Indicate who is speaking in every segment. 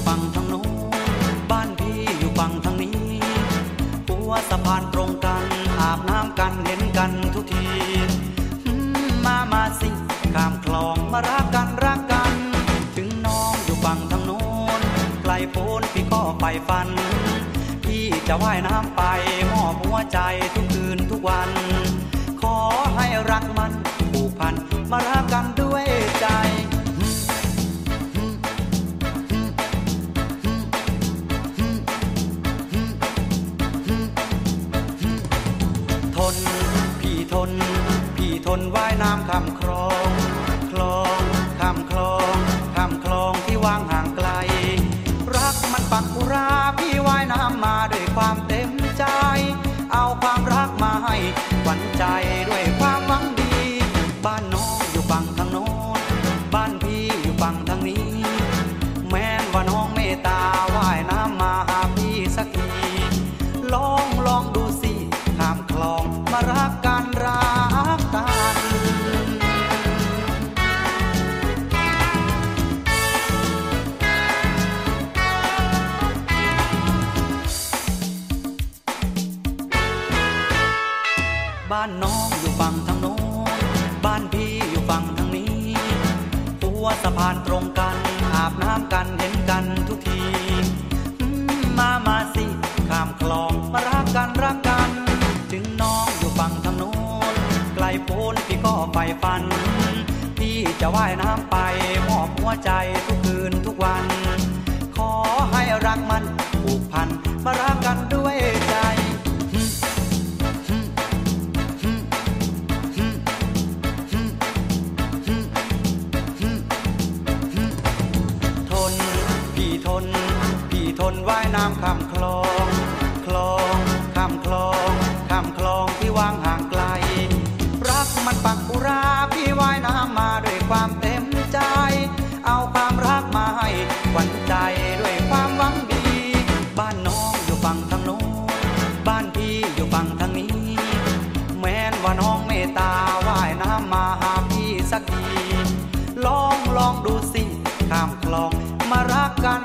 Speaker 1: ฝั่งทางโน้นบ้านพี่อยู่ฝั่งทางนี้หัวสะพานตรงกันอาบน้ำกันเห็นกันทุกทีมาสิข้ามคลองมารักกันถึงน้องอยู่ฝั่งทางโน้นไกลโพ้นพี่ก็ไปฝันพี่จะว่ายน้ำไปมอบหัวใจทุกคืนทุกวันขอให้รักมันผูกพันมารักกันด้วยใจพี่ทนว่ายน้ำข้ามคลองข้ามคลองที่ว่างห่างไกลรักมันปักอุราพี่ว่ายน้ำมาด้วยความเต็มใจเอาความรักมาให้หวั่นใจด้วยความหวังดีบ้านน้องอยู่ฝั่งทางโน้นบ้านพี่อยู่ฝั่งทางนี้แม้ว่าน้องเมตตาว่ายน้ำมาหาพี่สักทีลองดูสิข้ามคลองมารักกันบ้านน้องอยู่ฝั่งทางโน้นบ้านพี่อยู่ฝั่งทางนี้หัวสะพานตรงกันอาบน้ำกันเห็นกันทุกทีมาสิข้ามคลองมารักกันถึงน้องอยู่ฝั่งทางโน้นไกลโพ้นพี่ก็ไปฝันพี่จะว่ายน้ำไปมอบหัวใจทุกคืนทุกวันขอให้รักมันผูกพันมารักกันด้วยใจพี่ทนว่ายน้ำข้ามคลองข้ามคลองที่ว่างห่างไกลรักมันปักอุราพี่ว่ายน้ำมาด้วยความเต็มใจเอาความรักมาให้หวั่นใจด้วยความหวังดีบ้านน้องอยู่ฝั่งทางโน้นบ้านพี่อยู่ฝั่งทางนี้แม้ว่าน้องเมตตาว่ายน้ำมาหาพี่สักทีลองดูสิข้ามคลองมารักกัน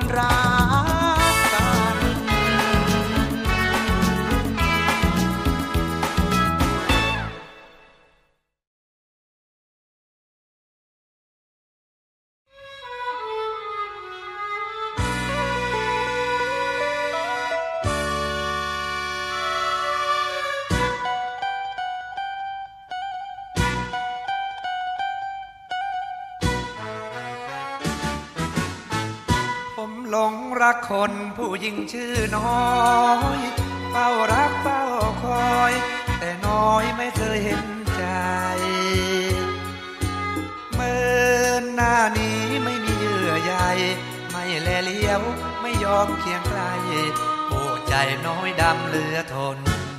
Speaker 2: หลงรักคนผู้หญิงชื่อน้อยเฝ้ารักเฝ้าคอยแต่น้อยไม่เคยเห็นใจเมื่อหน้านี้ไม่มีเยื่อใยไม่แลเลี้ยวไม่ยอมเคียงใกล้โอ้ใจน้อยดำเหลือทน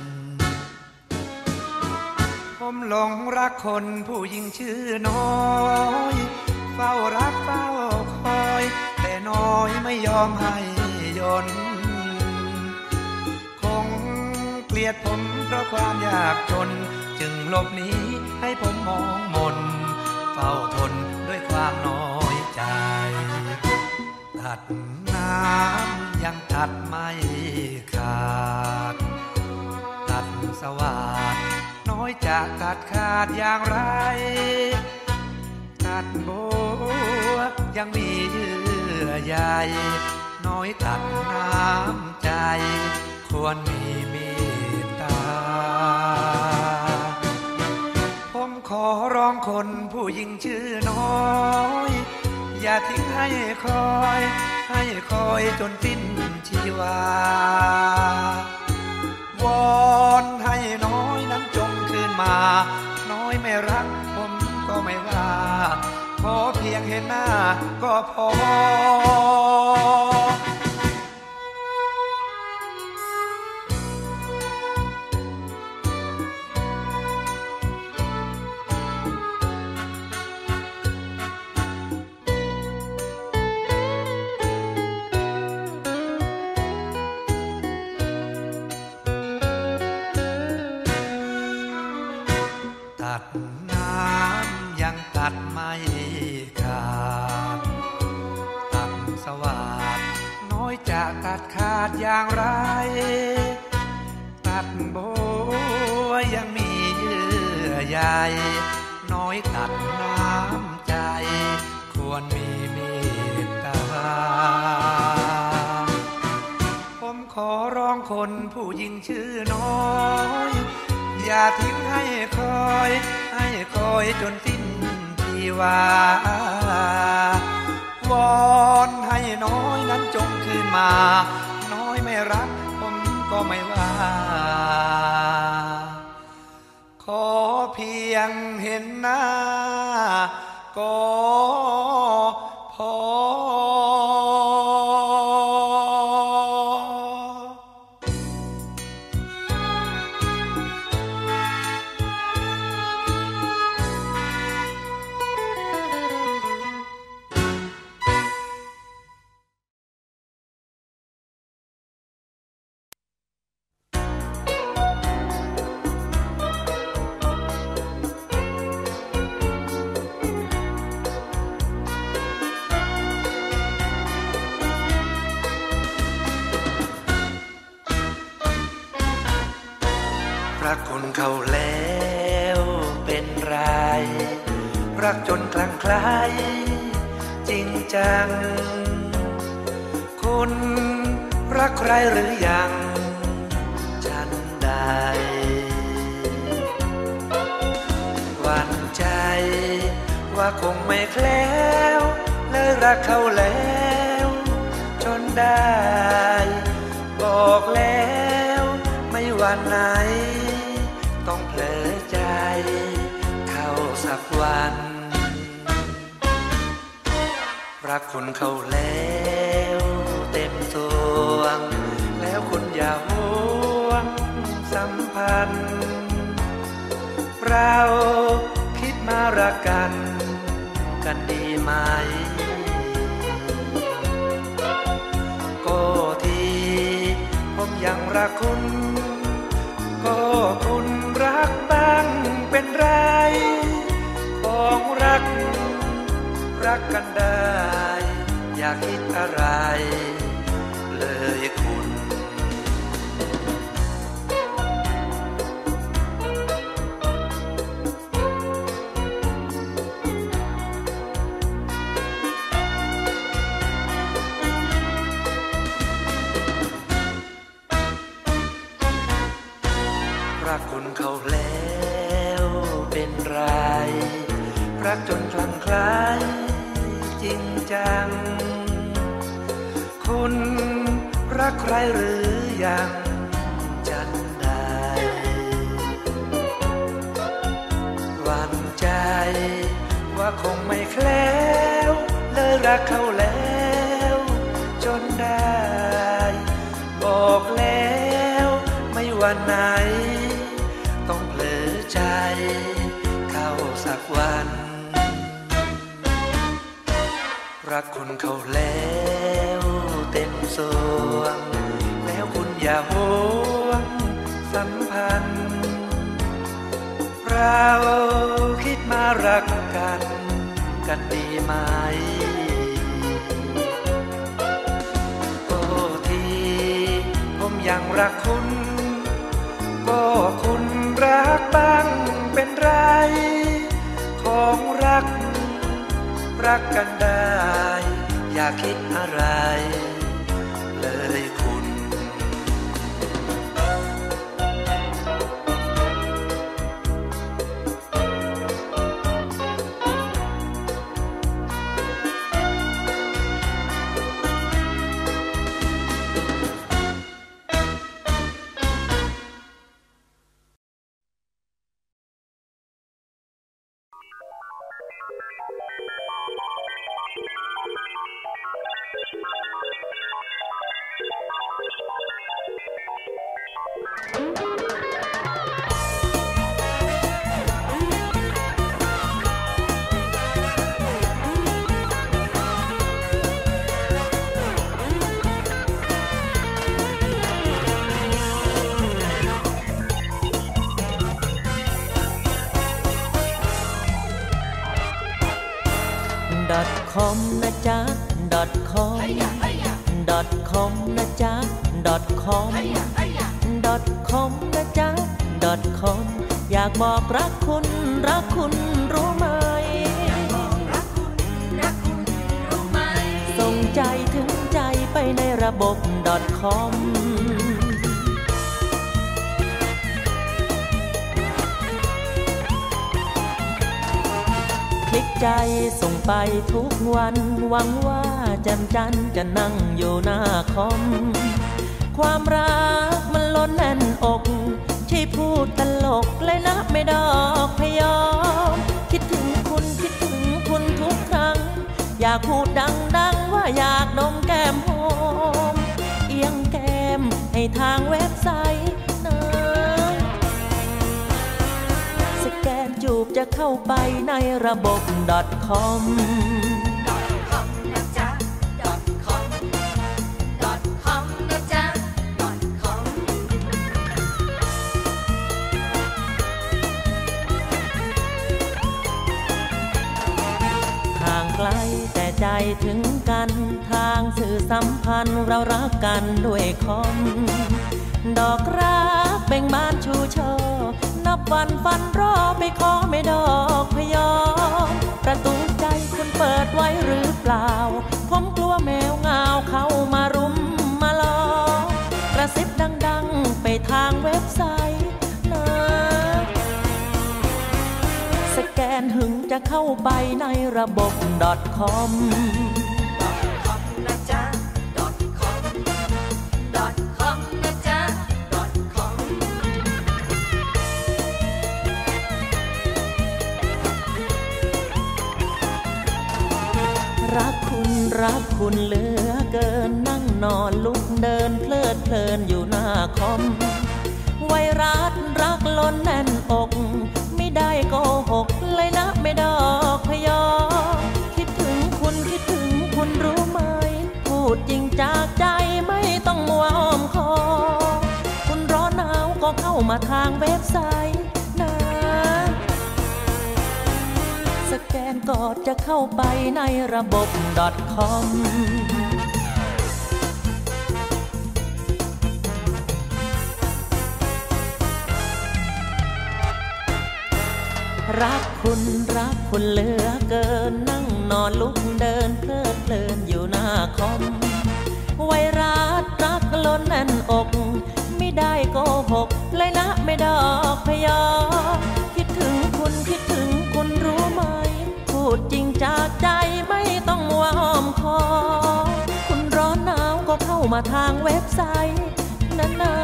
Speaker 2: ผมหลงรักคนผู้หญิงชื่อน้อยเฝ้ารักเฝ้าคอยแต่น้อยไม่ยอมให้ยนคงเกลียดผมเพราะความยากจนจึงหลบหนีให้ผมมองมนเฝ้าทนด้วยความน้อยใจตัดน้ำยังตัดไม่ขาดตัดสวาดน้อยจะตัดขาดอย่างไรตัดบัวยังมีเยื่อใยน้อยตัดน้ำใจควรมีเมตตาผมขอร้องคนผู้หญิงชื่อน้อยอย่าทิ้งให้คอยจนสิ้นชีวาวอนให้น้อยนั้นจงคืนมาน้อยไม่รักผมก็ไม่ว่าขอเพียงเห็นหน้าก็พอ ตัดไม่ขาดตัดสวอยจะตัดขาดอย่างไรตัดโบยยังมีเยื่อใยน้อยตัดน้ำใจควรมีเมตตาผมขอร้องคนผู้หญิงชื่อน้อยอย่าทิ้งให้คอยจนสิ้นชีวาวอนให้น้อยนั้นจงคืนมาน้อยไม่รักผมก็ไม่ว่าขอเพียงเห็นหน้าก็พอรักคนเขาแล้วเป็นไรรักจนคลั่งไคล้จริงจังคุณรักใครหรือยังฉันได้หวั่นใจว่าคงไม่แคล้วเลยรักเขาแล้วจนได้บอกแล้วไม่วันไหนต้องเผลอใจเข้าสักวันรักคนเขาแล้วเต็มสวงแล้วคุณอย่าห่วงสัมพันธ์เราคิดมารักกันดีไหมก็ที่ผมยังรักคุณก็คุณรักบ้างเป็นไรของรักกันได้อย่าคิดอะไรเลยคุณรักคุณเขาแล้วเป็นไรรักจนคลั่งไคล้จริงจังคุณรักใครหรือยังฉันได้หวั่นใจว่าคงไม่แคล้วเลยรักเขาแล้วจนได้บอกแล้วไม่วันไหนต้องเผลอใจเข้าสักวันรักคุณเขาแล้วเต็มสวงแล้วคุณอย่าห่วงสัมพันธ์เราคิดมารักกันดีไหมก็ที่ผมยังรักคุณก็คุณรักบ้างเป็นไรของรักกันได้อย่าคิดอะไรเลยคุณ
Speaker 3: Thank you. .com นะจ๊ะ .com .com นะจ๊ะ .com อยากบอกรักคุณรู้ไหมส่งใจถึงใจไปในระบบ .com คลิกใจส่งไปทุกวันหวังว่าจันจะนั่งอยู่หน้าคอมความรักมันล้นแน่นอกที่พูดตลกเลยนะไม่ดอกพยอมคิดถึงคุณทุกครั้งอยากพูดดังว่าอยากดมแก้มหอมเอียงแก้มให้ทางเว็บไซต์นะสแกนจูบจะเข้าไปในระบบ .comไกลแต่ใจถึงกันทางสื่อสัมพันธ์เรารักกันด้วยคอมดอกรักเบ่งบานชูช่อนับวันฟันรอไปขอไม่ดอกพยอมประตูใจคุณเปิดไว้หรือเปล่าผมกลัวแมวเหงาเข้ามารุมมาล้อกระซิบดังๆไปทางเว็บไซต์นะสแกนหึงจะเข้าไปในระบบ .com
Speaker 4: นะจ๊ะ .com .com นะจ๊ะ .com
Speaker 3: รักคุณเหลือเกินนั่งนอนลุกเดินเพลิดเพลินอยู่หน้าคอมไวรัสรักล้นแน่นอกไม่ได้โกหกเลยนะไม่ดอกพยอคิดถึงคุณรู้ไหมพูดจริงจากใจไม่ต้องมัวอ้อมคอคุณร้อนหนาวก็เข้ามาทางเว็บไซต์นะสแกนกอดจะเข้าไปในระบบ .comรักคุณเหลือเกินนั่งนอนลุกเดินเพลิดเพลินอยู่หน้าคอมไวรัสรักล้นแน่นอกไม่ได้โกหกเลยนะไม่ดอกพยอคิดถึงคุณรู้ไหมพูดจริงจากใจไม่ต้องมัวอ้อมคอคุณร้อนหนาวก็เข้ามาทางเว็บไซต์นะ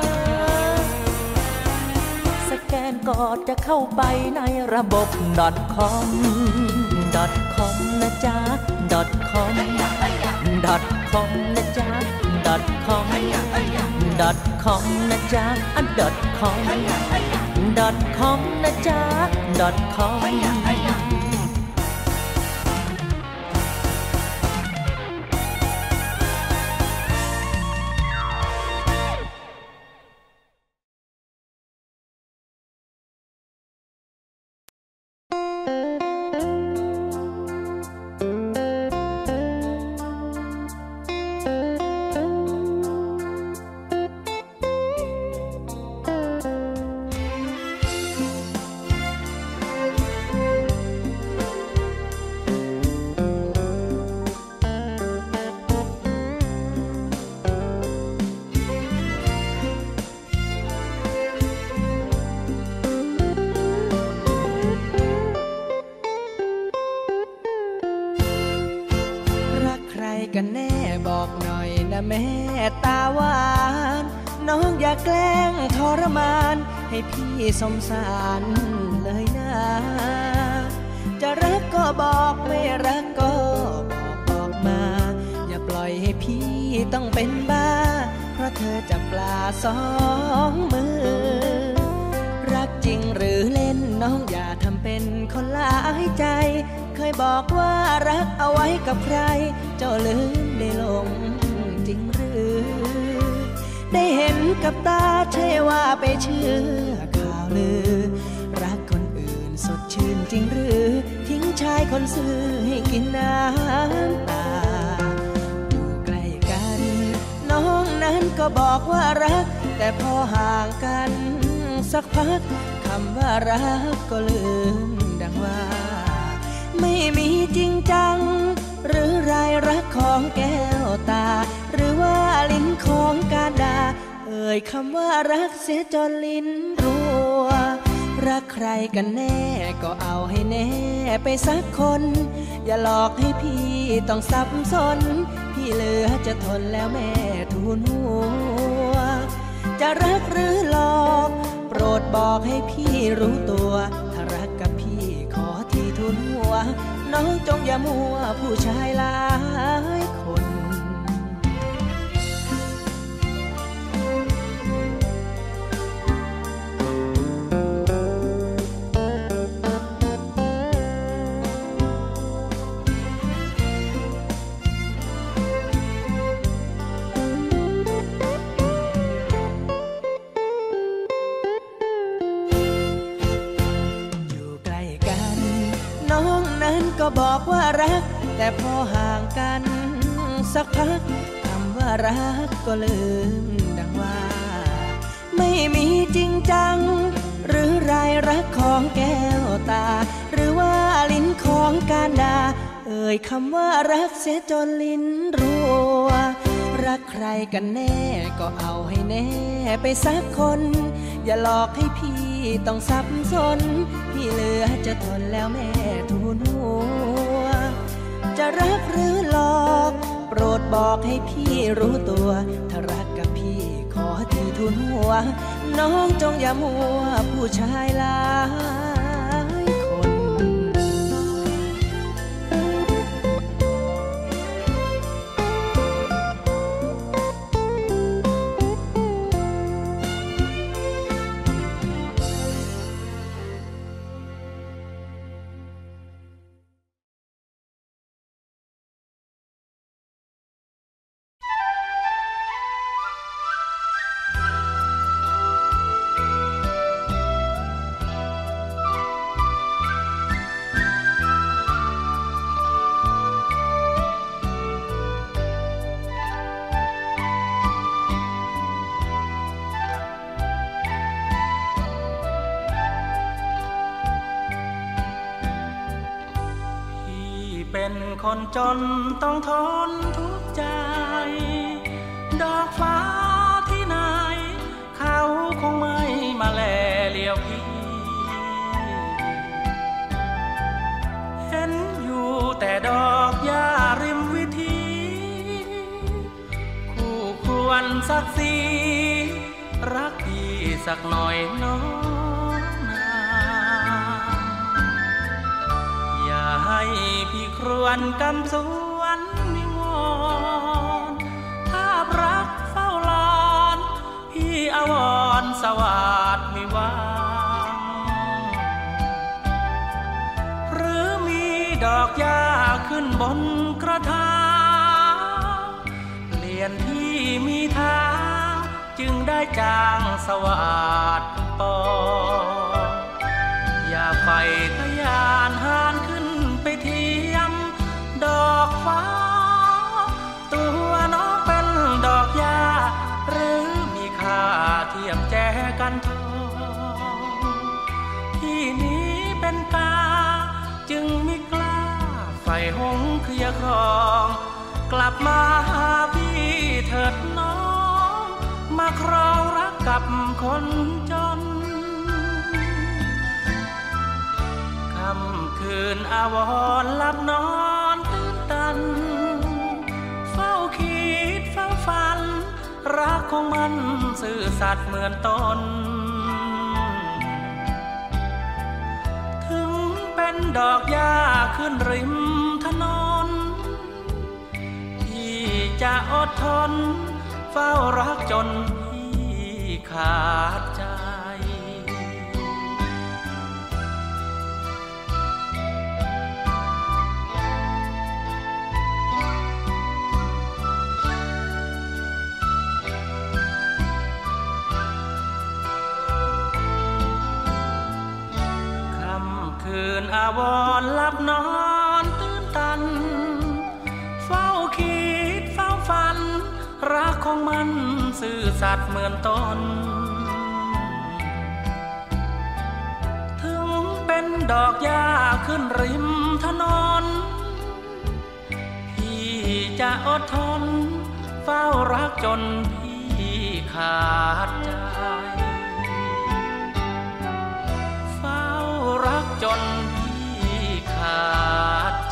Speaker 3: สแกนกอดจะเข้าไปในระบบ .com .com นะจ๊ะ .com .com นะจ๊ะ .com .com นะจ๊ะ .com .com นะจ๊ะ .com
Speaker 5: กันแน่บอกหน่อยนะแม่ตาหวานน้องอย่าแกล้งทรมานให้พี่สงสารเลยนะจะรักก็บอกไม่รักก็บอกมาอย่าปล่อยให้พี่ต้องเป็นบ้าเพราะเธอจับปลาสองมือรักจริงหรือเล่นน้องอย่าทำเป็นคนหลายใจเคยบอกว่ารักเอาไว้กับใครเจ้าลืมได้ลงจริงหรือได้เห็นกับตาใช่ว่าไปเชื่อข่าวลือรักคนอื่นสดชื่นจริงหรือทิ้งชายคนซื่อให้กินน้ำตาอยู่ใกล้กันนั้นก็บอกว่ารักแต่พอห่างกันสักพักคำว่ารักก็ลืมดังว่าไม่มีจริงจังหรือรายรักของแก้วตาหรือว่าลิ้นของการดาเอ่ยคำว่ารักเสียจนลิ้นรัวรักใครกันแน่ก็เอาให้แน่ไปสักคนอย่าหลอกให้พี่ต้องสับสนพี่เหลือจะทนแล้วแม่ทูลหัวจะรักหรือหลอกโปรดบอกให้พี่รู้ตัวถ้ารักกับพี่ขอที่ทูลหัวน้องจงอย่ามัวผู้ชายหลายคนก็บอกว่ารักแต่พอห่างกันสักพักคำว่ารักก็ลืมดังว่าไม่มีจริงจังหรือรายรักของแก้วตาหรือว่าลิ้นของการดาเอ่ยคำว่ารักเสียจนลิ้นรัวรักใครกันแน่ก็เอาให้แน่ไปสักคนอย่าหลอกให้พี่ต้องสับสนพี่เหลือจะทนแล้วแม่ทูลหัวจะรักหรือหลอกโปรดบอกให้พี่รู้ตัวถ้ารักกับพี่ขอที่ทูลหัวน้องจงอย่ามัวผู้ชายหลายคน
Speaker 6: คนจนต้องทนทุกข์ใจดอกฟ้าที่ไหนเขาคงไม่มาแลเลียวพี่เห็นอยู่แต่ดอกหญ้าริมวิถีคู่ควรสักสีรักพี่สักหน่อยน้องอย่าให้พี่ครวญกำสวนวิงวอนภาพรักเฝ้ารอนพี่อาวรสวัสดิ์วิวาหรือมีดอกหญ้าขึ้นบนกระถางเปลี่ยนที่มีทางจึงได้จางสวัสดิ์ปออย่าไฟทะยานหานขึ้นไปเทียมดอกฟ้าตัวน้องเป็นดอกหญ้าหรือมีค่าเทียมแจกันทองที่นี้เป็นกาจึงไม่กล้าไฟหงเคลียครองกลับมาหาพี่เถิดน้องมาครองรักกับคนจนค่ำคืนอาวรณ์หลับนอนตื่นตันเฝ้าคิดเฝ้าฝันรักของมันซื่อสัตย์เหมือนต้นถึงเป็นดอกหญ้าขึ้นริมถนนที่จะอดทนเฝ้ารักจนพี่ขาดใจคืนอาวรณ์หลับนอนตื่นตันเฝ้าคิดเฝ้าฝันรักขของมันซื่อสัตย์เหมือนต้นถึงเป็นดอกหญ้าขึ้นริมถนนพี่จะอดทนเฝ้ารักจนพี่ขาดใจเฝ้ารักจนพี่ขาดใจ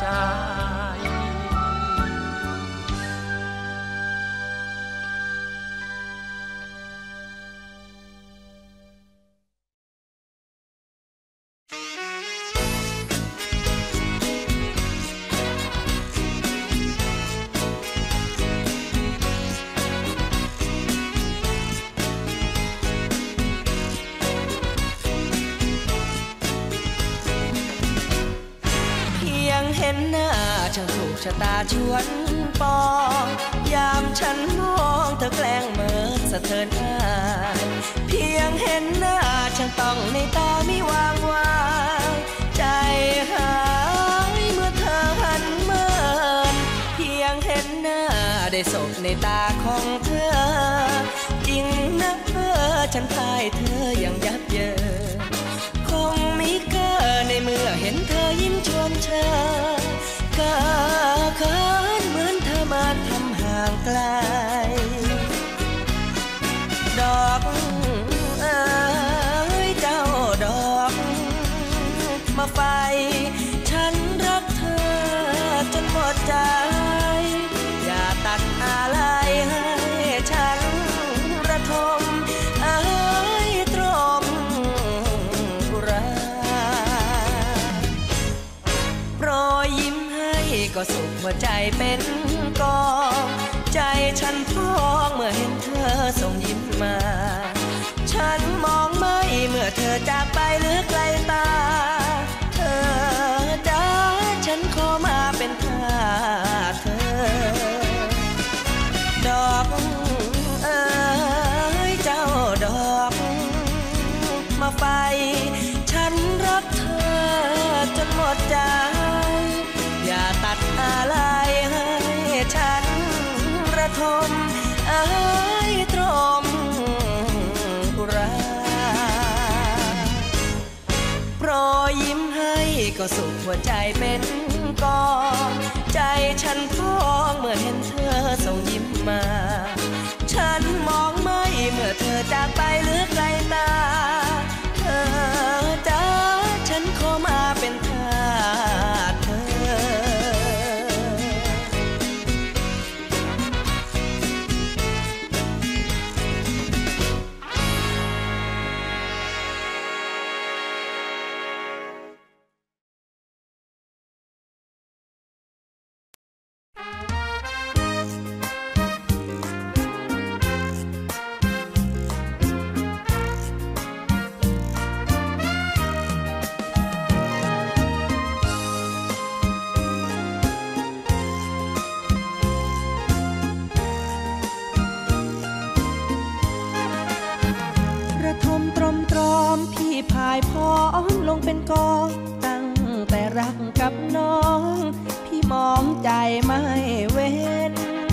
Speaker 5: เห็นหน้าช่างถูกชะตาชวนปองยามฉันมองเธอแกล้งเหมินสะเทินหน้าเพียงเห็นหน้าช่างต้องในตาไม่วางวางใจหายเมื่อเธอหันเมินเพียงเห็นหน้าได้สบในตาของเธอจริงนะฉันพ่ายเธออย่างยับเยินคงไม่เกินในเมื่อเห็นเธอยิ้มชวนเชยก็เขินเหมือนเธอมาทำห่างไกลดอกเจ้าดอกมาไฟฉันรักเธอจนหมดใจอย่าตัดอะไรให้ฉันระทมตรมอุราโปรยยิ้มให้ก็สุขหัวใจเป็นกองใจฉันพองเมื่อเห็นเธอส่งยิ้มมาฉันมองไม่เมื่อเธอจากไปเหลือไกลตาเธอจ้าฉันขอมาเป็นทาสเธอดอกเจ้าดอกมาไฟฉันรักเธอจนหมดใจอย่าตัดอะไรให้ฉันระทมตรมอุราโปรยยิ้มให้ก็สุขหัวใจเป็นกองใจฉันพองเมื่อเห็นเธอส่งยิ้มมาฉันมองไม่เมื่อเธอจากไปเหลือไกลตาเธอจ้าฉันขอมาเป็นทาสเธอพายพร้อมลงเป็นกองตั้งแต่รักกับน้องพี่มองใจไม่เว้น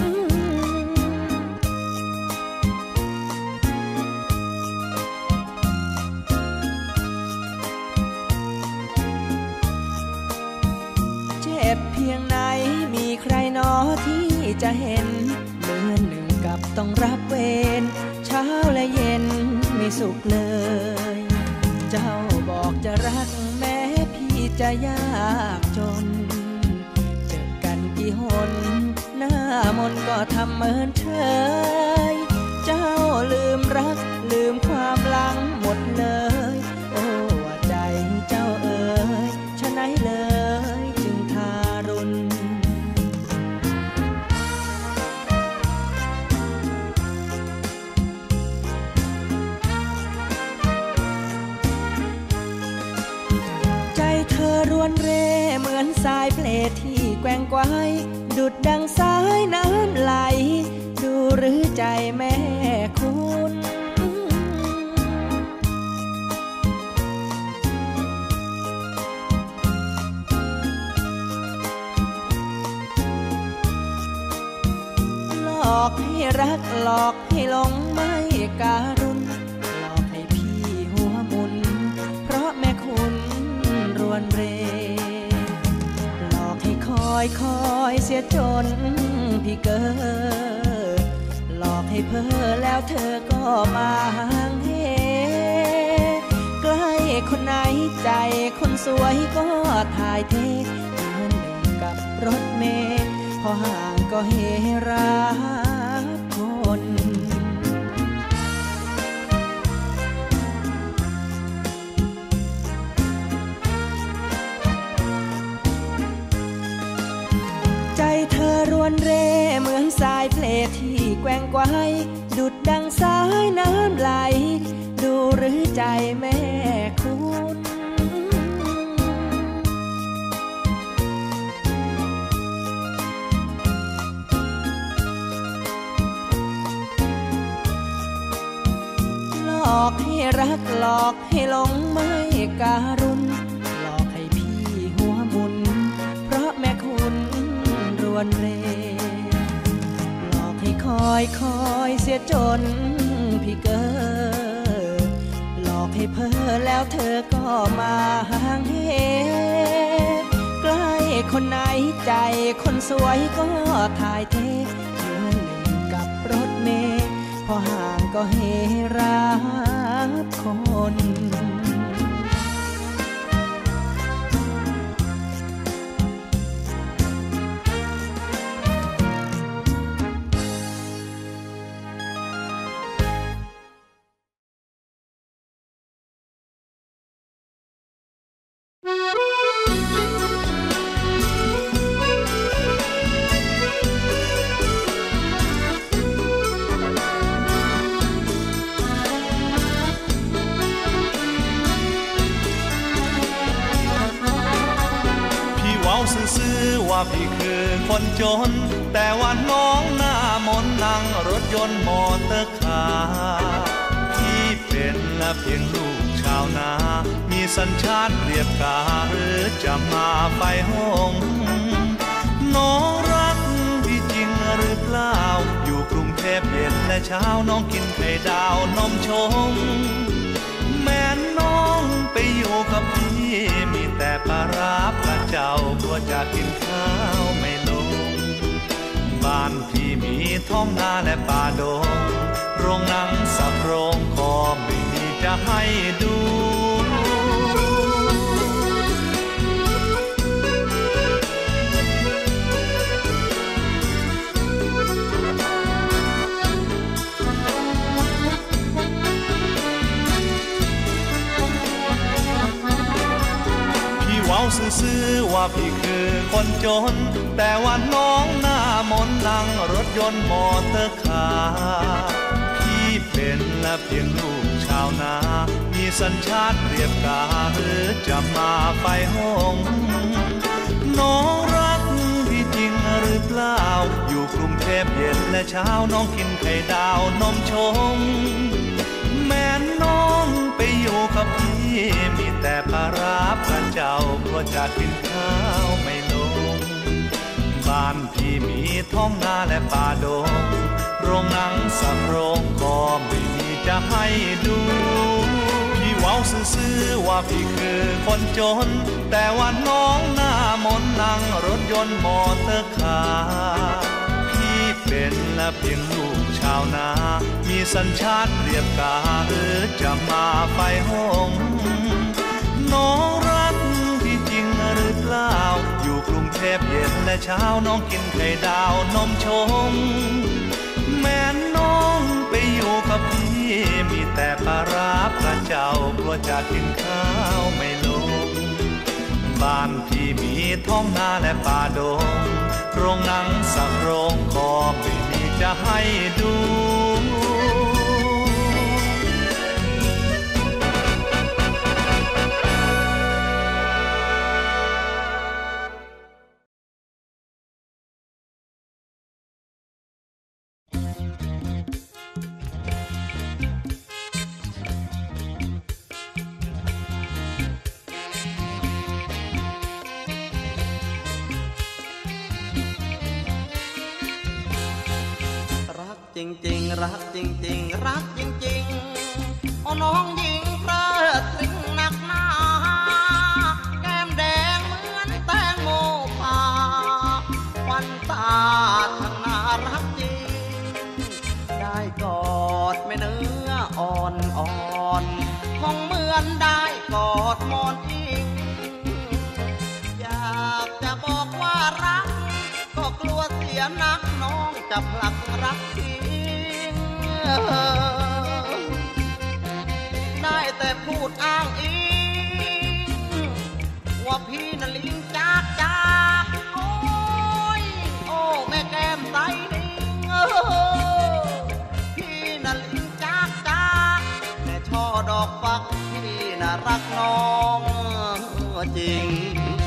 Speaker 5: เจ็บเพียงไหนมีใครหนอที่จะเห็นเหมือนหนึ่งกับต้องรับเวรเช้าและเย็นไม่สุขเลยเจ้าบอกจะรักแม้พี่จะยากจนเจอกันกี่หนหน้ามนก็ทำเหมือนเฉยเจ้าลืมรักลืมความหลังหมดเลยโอ้ว่าใจเจ้าเอ๋ยฉะไหนเลยจึงทารุณรวนเร่เหมือนสายเพลทที่แกว่งไกวดุดดังสายน้ำไหลดูหรือใจแม่คุณลอกให้รักหลอกให้หลงไม่การุณหลอกให้พี่หัวมุนเพราะแม่คุณรวนเรหลอกให้คอยเสียจนพี่เกิดหลอกให้เพ้อแล้วเธอก็มาห่างเหใกล้คนไหนใจคนสวยก็ถ่ายเทเหมือนหนึ่งกับรถเมล์พอห่างก็เฮรักคนใจเธอรวนเรเหมือนสายเพลที่แกว่งไกวดุดดังสายน้ำไหลดูหรือใจแม่คุณหลอกให้รักหลอกให้หลงไม่การุณหลอกให้พี่หัวมุนเพราะแม่คุณรวนเรหลอกให้คอยเสียจนพี่เกิดหลอกให้เพ้อแล้วเธอก็มาห่างเหใกล้คนไหนใจคนสวยก็ถ่ายเทเหมือนหนึ่งกับรถเมล์พอห่างก็เฮรักคน
Speaker 7: ซื่อว่าพี่คือคนจนแต่ว่าน้องหน้ามนนั่งรถยนต์มอเตอร์คาร์ที่เป็นเพียงลูกชาวนามีสัญชาติเรียบกาหรือจะมาไฟห้องน้องรักพี่จริงหรือเปล่าอยู่กรุงเทพเย็นและเช้าน้องกินไข่ดาวนมชงแม่น้องไปอยู่กับพี่มีแต่ปลาร้าปลาเจ้ากลัวจะกินข้าวไม่ลงบ้านพี่มีท้องนาและป่าดงโรงหนังสักโรงก็ไม่มีจะให้ดูเว้าซื่อๆว่าพี่คือคนจนแต่ว่าน้องหน้ามนนั่งรถยนต์มอเตอร์คาร์พี่เป็นเพียงลูกชาวนามีสัญชาติเรียบกาหรือจะมาไฟห้องน้องรักพี่จริงหรือเปล่าอยู่กรุงเทพเย็นและเช้าน้องกินไข่ดาวนมชงแม่น้องไปอยู่กับพี่มีแต่ปลาร้าปลาเจ้ากลัวจะกินข้าวไม่ลงบ้านพี่มีท้องนาและป่าดงโรงหนังสักโรงก็ไม่มีจะให้ดูพี่เว้าซื่อๆว่าพี่คือคนจนแต่ว่าน้องหน้ามนนั่งรถยนต์มอเตอร์คาร์พี่เป็นเพียงลูกชาวนามีสัญชาติเรียบกาหรือจะมาไฟห้องน้องรักพี่จริงหรือเปล่าอยู่กรุงเทพเย็นและเช้าน้องกินไข่ดาวนมชงแม่น้องไปอยู่กับพี่มีแต่ปลาร้าปลาเจ้ากลัวจะกินข้าวไม่ลงบ้านพี่มีท้องนาและป่าดงโรงหนังสักโรงก็ไม่มีจะให้ดู
Speaker 5: พ
Speaker 1: ริงๆรักจริงๆรักจริงๆโอ้น้องหญิงเพลิดพริ้งหนักหนาแก้มแดงเหมือนแตงโมป่าวันตาทั้งน่ารักจริงได้กอดแม่เนื้ออ่อนๆคงเหมือนได้กอดหมอนอิงอยากจะบอกว่ารักก็กลัวเสียนักน้องจะผลักรักทิ้งได้แต่พูดอ้างอิงว่าพี่น่ะลิงจากโอ้ยโอ้แม่แก้มใสนิ่งพี่น่ะลิงจากแม่ช่อดอกฟักพี่น่ะรักน้องจริง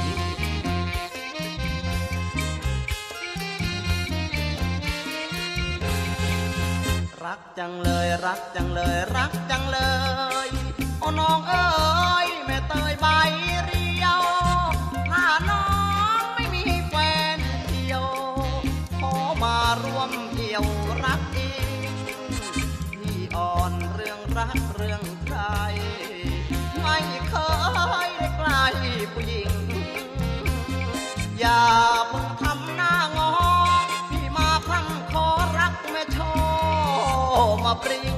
Speaker 1: รักจังเลยรักจังเลยรักจังเลยโอ้น้องเอ๋ยแม่เตยใบเรียวถ้าน้องไม่มีแฟนเดียวขอมารวมเกี่ยวรักเองพี่อ่อนเรื่องรักเรื่องใครไม่เคยได้ใกล้ผู้หญิงอย่าเพิ่งทำหน้างอพี่มาพังขอรักแม่ชอมาปริง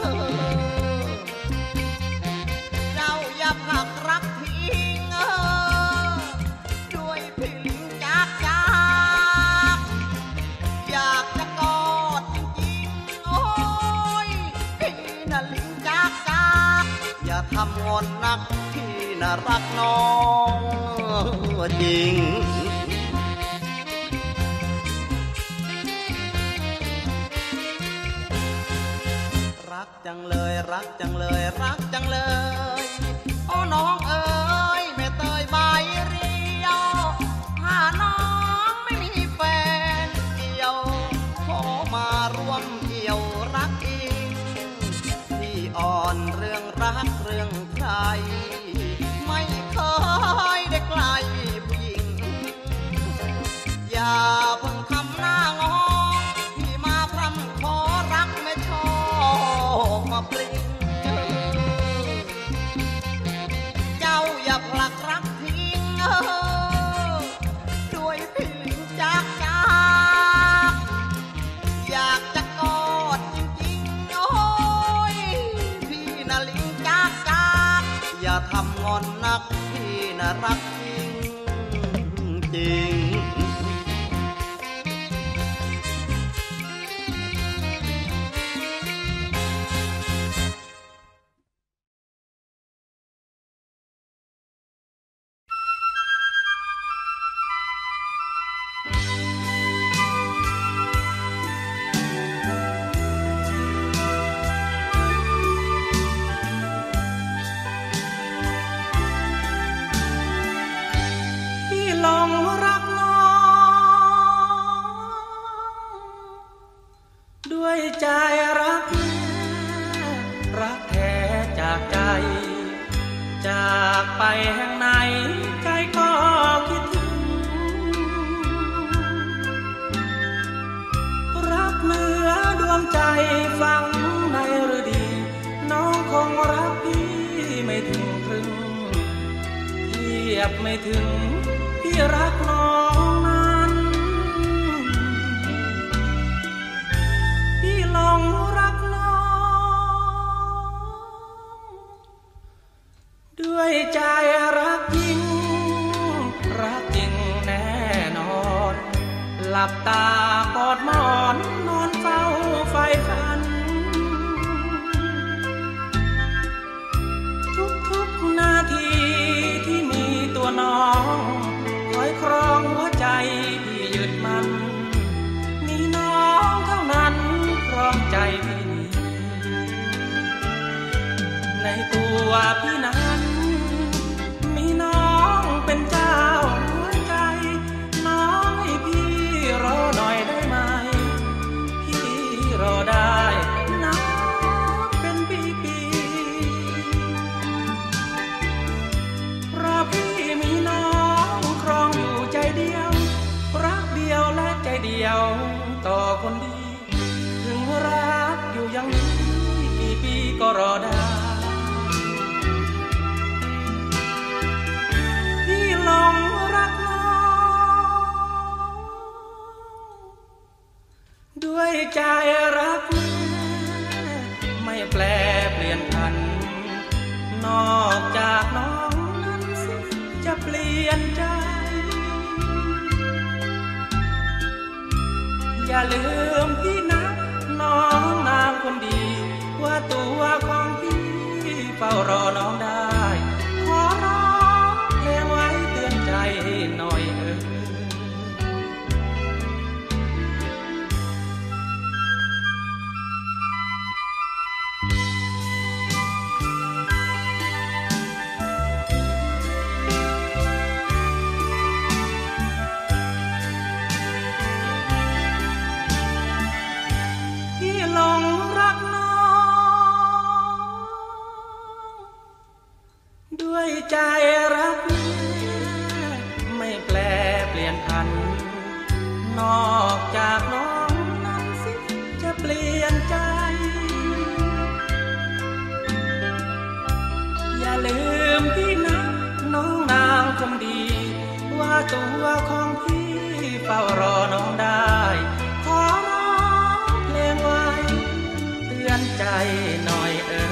Speaker 1: เจ้าอย่าผลักรักทิ้งด้วยพี่ลิงจากอยากจะกอดจริงๆโอ้ยพี่น่ะลิงจากอย่าทำงอนนักพี่น่ะรักน้องจริงรักจังเลยรักจังเลยรักจังเลยโอ้น้องเอ๋ยแม่เตยใบเรียวถ้าน้องไม่มีแฟนเดียวขอมารวมเกี่ยวรักเองที่อ่อนเรื่องรักเรื่องใครไม่เคยได้ใกล้ผู้หญิงอย่าเพิ่งทำหน้างอพี่มาพร่ำขอรักแม่ชอมาปลิงเจ้าอย่าผลักรักทิ้งด้วยพี่ลิงจากอยากจะกอดจริงๆโอ้ยพี่น่ะลิงจากอย่าทำงอนนักพี่น่ะรักจริงจริง
Speaker 6: ใจรักรักแท้จากใจจากไปแห่งไหนใจก็คิดถึงรักเหนือดวงใจฟังในฤดีน้องคงรักพี่ไม่ถึงครึ่งเทียบไม่ถึงพี่รักน้องนั้นพี่หลงรักน้องด้วยใจรักจริงรักจริงแน่นอนหลับตากอดหมอนนอนเฝ้าไฟฝันทุกๆนาทีที่มีตัวน้องคอยครองหัวใจพี่ยึดมันมีน้องเท่านั้นครองใจพี่ในตัวพี่นั้นมีน้องเป็นเจ้าหัวใจน้องให้พี่รอหน่อยได้ไหมพี่รอได้นับเป็นปีเพราะพี่มีน้องครองอยู่ใจเดียวรักเดียวและใจเดียวต่อคนดีถึงรัรอได้พี่หลงรักน้องด้วยใจรักแม่ไม่แปรเปลี่ยนพันนอกจากน้องนั้นสิจะเปลี่ยนใจอย่าลืมพี่นะน้องนางคนดีว่าตัวของพี่เฝ้ารอน้องได้ขอร้องเพลงไว้เตือนใจหน่อยหลงรักน้องด้วยใจรักแม่ไม่แปรเปลี่ยนพันนอกจากน้องนั้นสิจะเปลี่ยนใจอย่าลืมพี่นะน้องนางคนดีว่าตัวของพี่เฝ้ารอน้องได้ขอใจหน่อย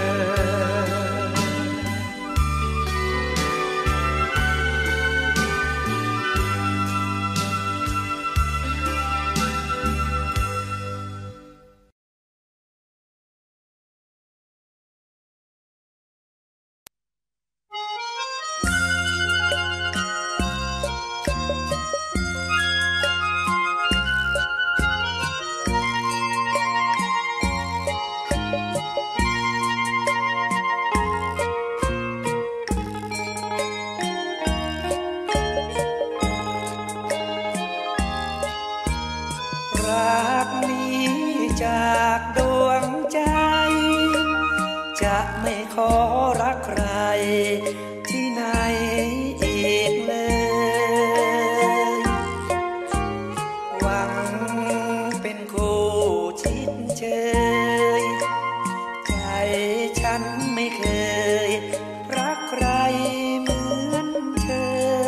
Speaker 2: รักนี้จากดวงใจจะไม่ขอรักใครที่ไหนอีกเลยหวังเป็นคู่ชิดเชยใจฉันไม่เคยรักใครเหมือนเธอ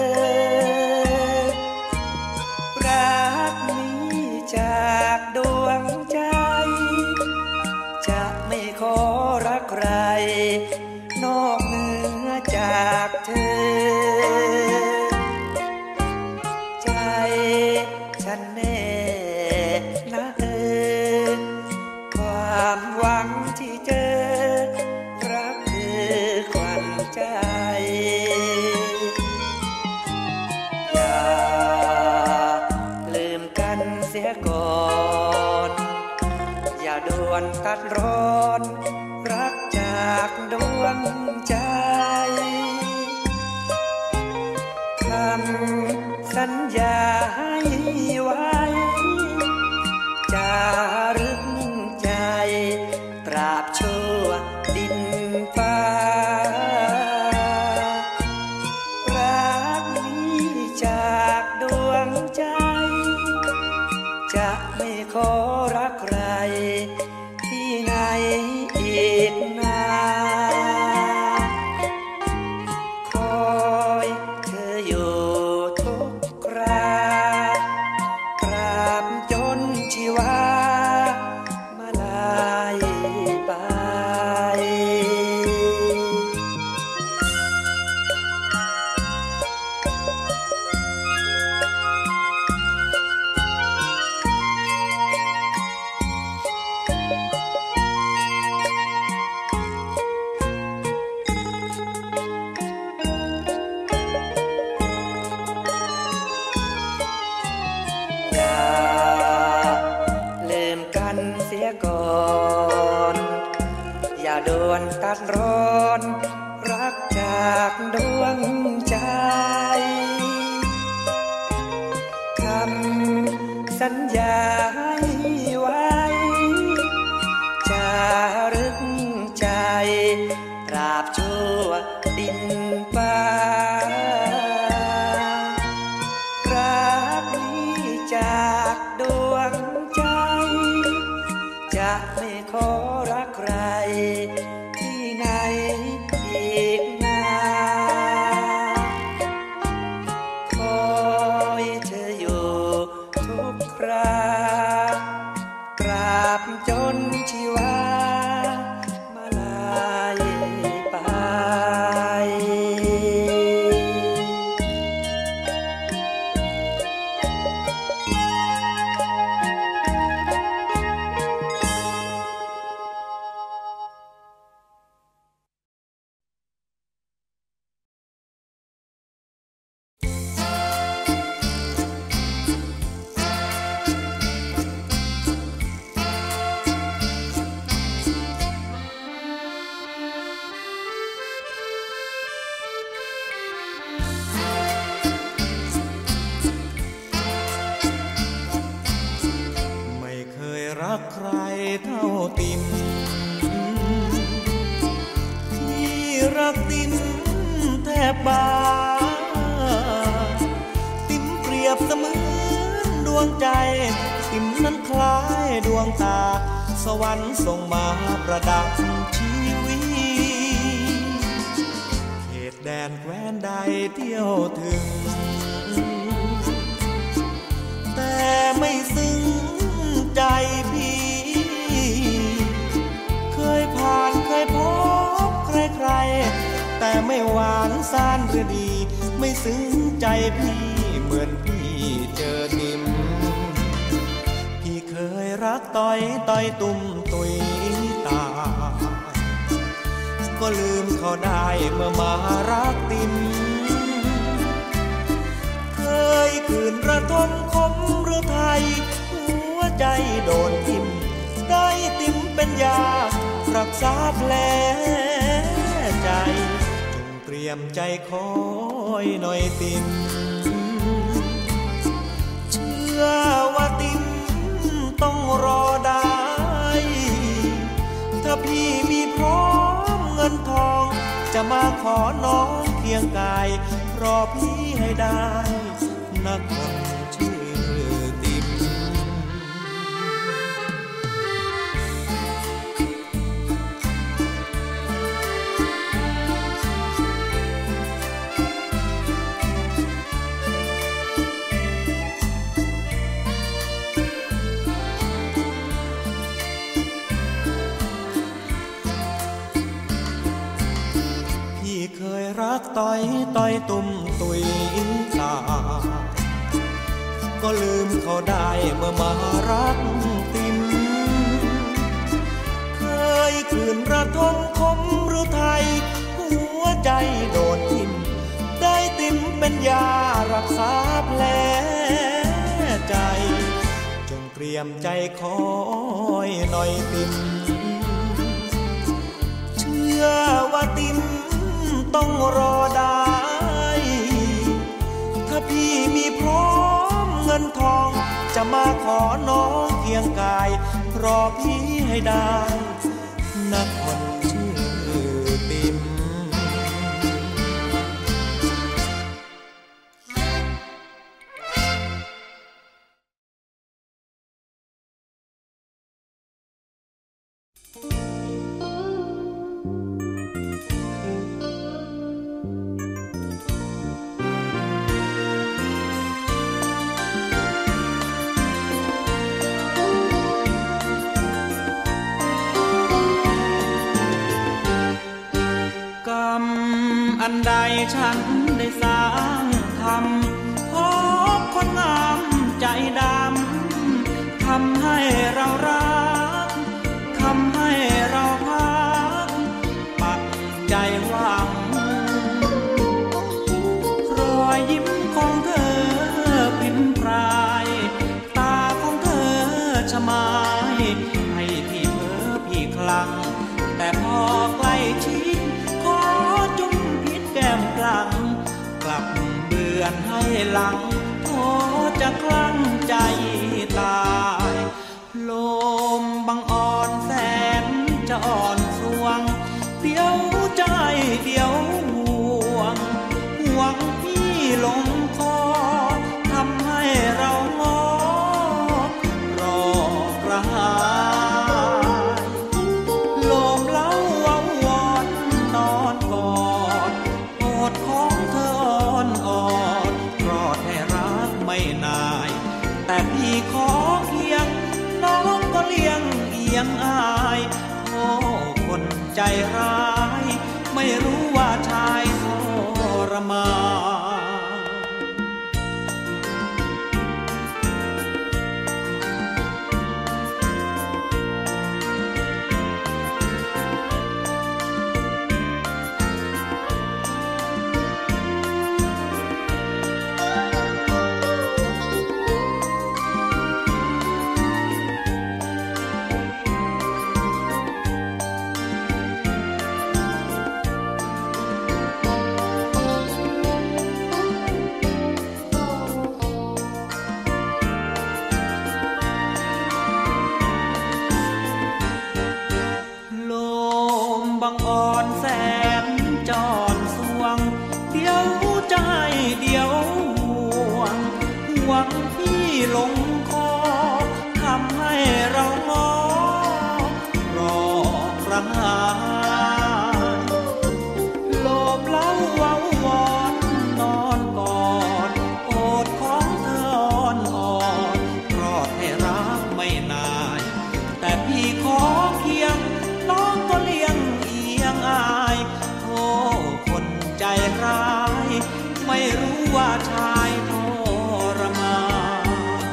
Speaker 2: รักนี้จากดวงใจจะไม่ขอรักใครนอกเหนือจากเธอใจฉันแน่นะความหวังที่เจอรักคือขวัญใจอย่าลืมกันเสียก่อนอย่าด่วนตัดร้อนรักจากดวงใจคำสัญญาให้ไว้จารึกใจตราบชั่วดินฟ้ารักนี้จากดวงใจจะไม่ขอรักใครที่ไหนอีกนานคอยเธออยู่ทุกคราตราบจนชีวามาลายไปอย่าลืมกันเสียก่อนอย่าด่วนตัดร้อนรักจากดวงใจคำสัญญาให้ไว้จารึกใจตราบชั่วดินฟ้ารักนี้จากดวงใจจะไม่ขอรักใครที่
Speaker 7: รักติ๋มแทบบาติ๋มเปรียบเสมือนดวงใจติ๋มนั้นคล้ายดวงตาสวรรค์ส่งมาประดับชีวิตเขตแดนแคว้นใดเที่ยวถึงแต่ไม่ซึ้งใจพี่เคยผ่านเคยพบใครๆแต่ไม่หวานซ่านหรือดีไม่ซึ้งใจพี่เหมือนพี่เจอติ๋มพี่เคยรักต้อยตุ่มตุยตาก็ลืมเขาได้เมื่อมารักติ๋มเคยคืนระทมคมหรือไทยหัวใจโดนทิ่มได้ติ๋มเป็นยารักษาแผลใจจงเตรียมใจคอยหน่อยติ๋มเชื่อว่าติ๋มต้องรอได้ถ้าพี่มีพร้อมเงินทองจะมาขอน้องเคียงกายรอพี่ให้ได้นักคนชื่อติ๋มเคยรักต้อยตุ่มตุยตาก็ลืมเขาได้เมื่อมารักติ๋มเคยคืนระทมคมหรือไทยหัวใจโดนทิ่มได้ติ๋มเป็นยารักษาแผลใจจงเตรียมใจคอยหน่อยติ๋มเชื่อว่าติ๋มต้องรอได้ถ้าพี่มีพร้อมเงินทองจะมาขอน้องเคียงกายรอพี่ให้ได้นักคนชื่อติ๋มอันใดฉันได้สร้างทำพบคนงามใจดำทำให้เรารักทำให้เราพักปักใจหวังรอยยิ้มของเธอพิมพ์พรายตาของเธอชะมายให้พี่เพ้อพี่คลั่งแต่พอใกล้ชิดจุ่มพิษแก้มกลังกลับเบือนให้หลังโทจะคลั่งใจตายลมบังอ่อนแสนจะอ่อนสวงเดี๋ยวใจเดี๋ยวห่วงห่วงพี่ลงคอทำให้เรางอรอกระหายลมเล้าเอาวอนนอนกอดโอดของเธออ่อนรอดให้รักไม่นายแต่พี่ขอเคียงน้องก็เลี้ยงเอียงอายโอ้คนใจร้ายไม่รู้ว่าชายทรมานบังอ่อนแสนจะ
Speaker 6: ร้ายโลภเล้าเว้าวอนนอนกอดโอดของเธออ่อนรอดให้รักไม่นานแต่พี่ขอเคียงน้องก็เลี้ยงเอียงอายโธ่คนใจร้ายไม่รู้ว่าชายทรมาน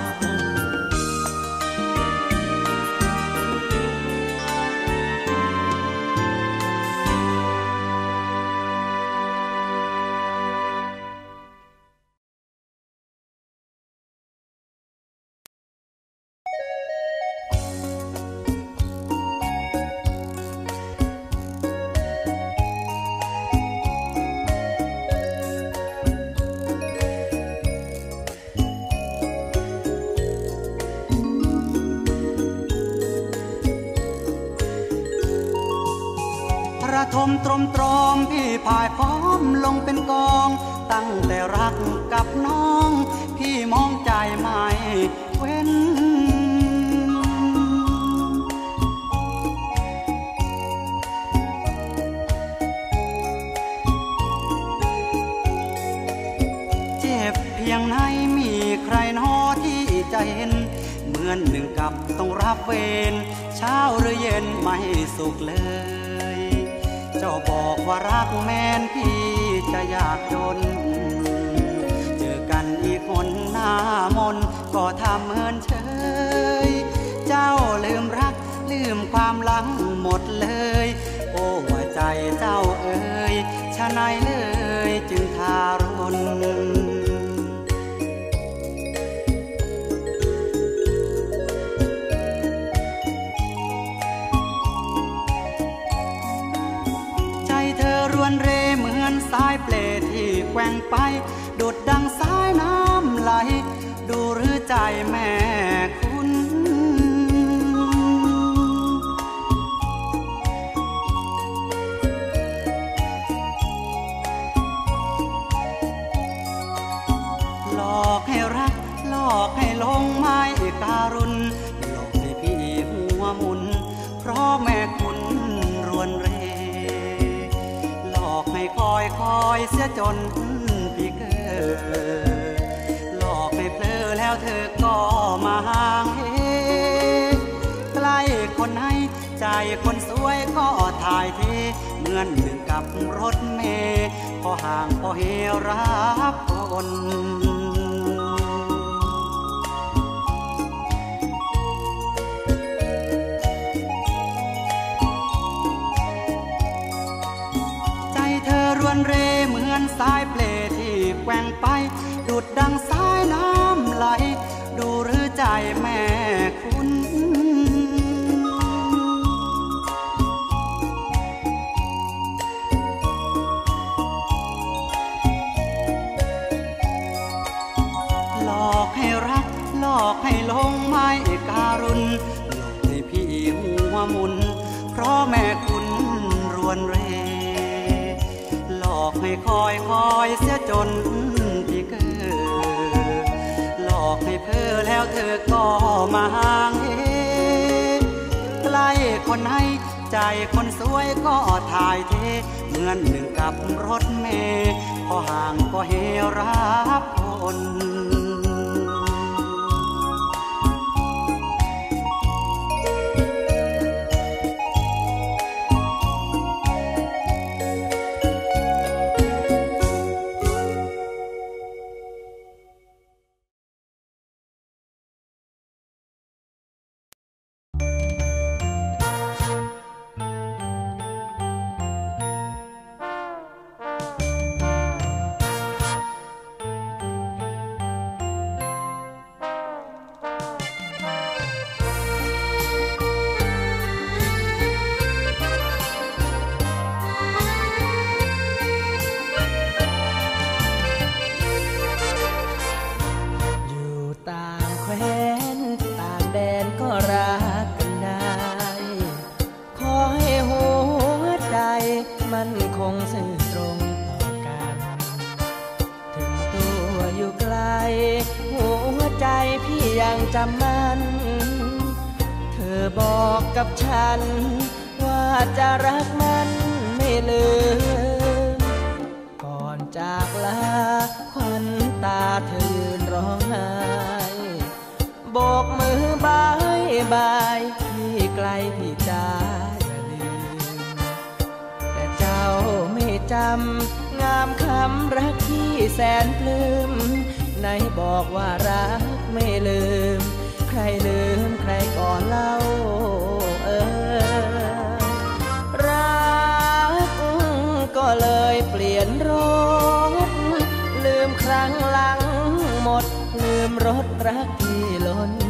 Speaker 1: ระทมตรมตรอมพี่พายพร้อมลงเป็นกองตั้งแต่รักกับน้องพี่มองใจไม่เว้นเจ็บเพียงไหนมีใครน้อที่จะเห็นเหมือนหนึ่งกับต้องรับเวรเช้าหรือเย็นไม่สุขเลยเจ้าบอกว่ารักแม่นพี่จะอยากจนเจอกันอีกคนหน้ามนก็ทำเหมือนเฉยเจ้าลืมรักลืมความหลังหมดเลยโอ้ว่าใจเจ้าเอ๋ยฉะไหนเลยจึงทารุณรวนเรเหมือนสายเปลที่แกว่งไปดุดดังสายน้ำไหลดูหรือใจแม่คุณหลอกให้รักหลอกให้ลงไม้การุณหลอกให้พี่หัวหมุนเพราะแม่คุณรวนเรให้คอยเสียจนพี่เกิดหลอกให้เพลอแล้วเธอก็มาห่างเหใกล้คนให้ใจคนสวยก็ถ่ายเทเหมือนหนึ่งกับรถเมล์พอห่างพอเหรับคนรวนเรเหมือนสายเปลที่แกว่งไปดุดดังสายน้ำไหลดูหรือใจแม่คุณหลอกให้รักหลอกให้ลงไม้การุณหลอกให้พี่หัวหมุนเพราะแม่คุณรวนเรหลอกให้คอยเสียจนพี่เกิดหลอกให้เพ้อแล้วเธอก็มาห่างเหใกล้คนให้ใจคนสวยก็ถ่ายเทเหมือนหนึ่งกับรถเมล์พอห่างก็เหรับคน
Speaker 5: จำมันเธอบอกกับฉันว่าจะรักมันไม่ลืมก่อนจากลาควันตาเธอยืนร้องไห้โบกมือบายบายพี่ไกลพี่จ้าอย่าลืมแต่เจ้าไม่จำงามคำรักที่แสนปลื้มไหนบอกว่ารักไม่ลืมใครลืมใครก่อนเล่ารักก็เลยเปลี่ยนรถลืมครั้งหลังหมดลืมรถรักที่ล้น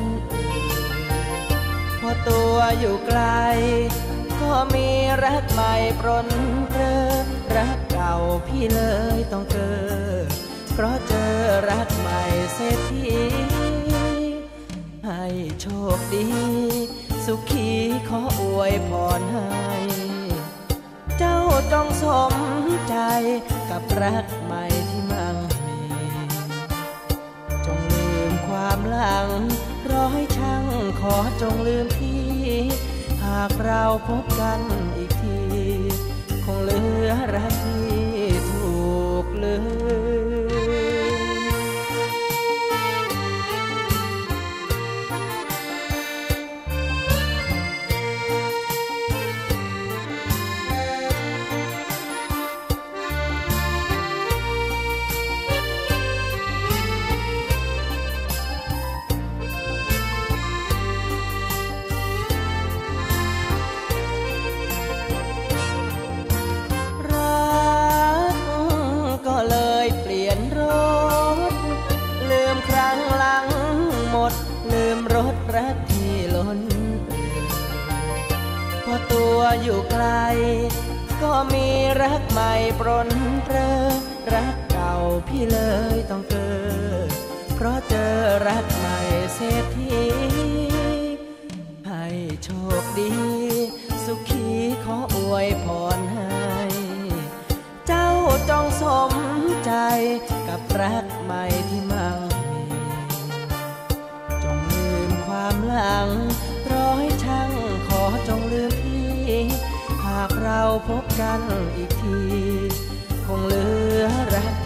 Speaker 5: พอตัวอยู่ไกลก็มีรักใหม่ปรนเปรอรักเก่าพี่เลยต้องเกิดเพราะเจอรักใหม่เศรษฐีให้โชคดีสุขีขออวยพรให้เจ้าจงสมใจกับรักใหม่ที่มั่งมีจงลืมความหลังร้อยช่างขอจงลืมพี่หากเราพบกันอีกทีคงเหลือรักที่ถูกลืมรักที่ล้นพอตัวอยู่ไกลก็มีรักใหม่ปรนเปรอรักเก่าพี่เลยต้องเกิดเพราะเจอรักใหม่เศรษฐีให้โชคดีสุขีขออวยพรให้เจ้าจงสมใจกับรักใหม่ที่มั่งความหลังร้อยช่างขอจงลืมพี่หากเราพบกันอีกทีคงเหลือรัก